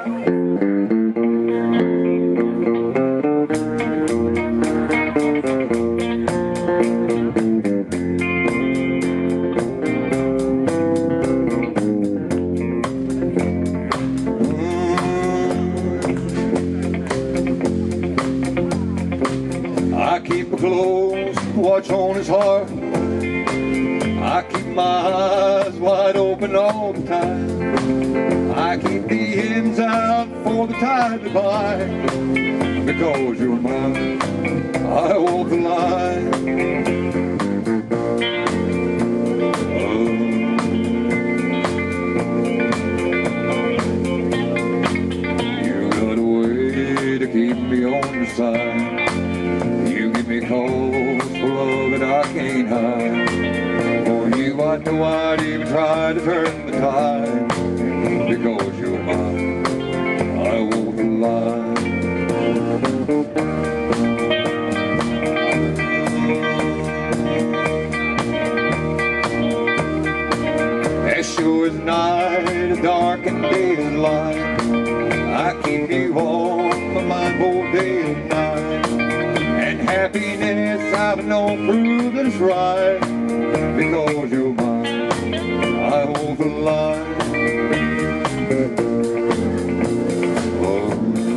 I keep a close watch on his heart. I keep my eyes wide open all the time. I keep the ends out for the tide to bind. Because you're mine, I walk the line. You got a way to keep me on your side. You give me calls for love that I can't hide. For you I know I'd even try to turn the tide. Because you're mine, I walk the line. As sure as night is dark and day is light, I keep you on my mind both day and night. And happiness I've known prove that it's right. Because you're mine, I walk the line. Oh.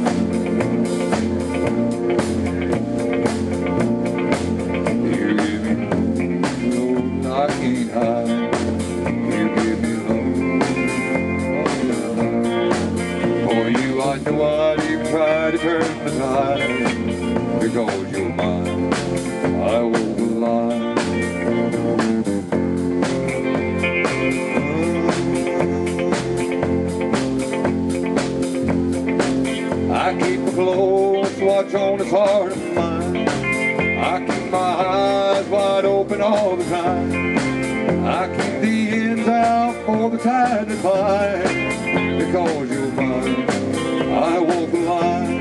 You give me love I can't hide. You give me love. For you I know I'd even try to turn the tide. Because you're mine, I walk the line. I keep a close watch on his heart of mine. I keep my eyes wide open all the time. I keep the ends out for the tide to bind. Because you're mine, I walk the line.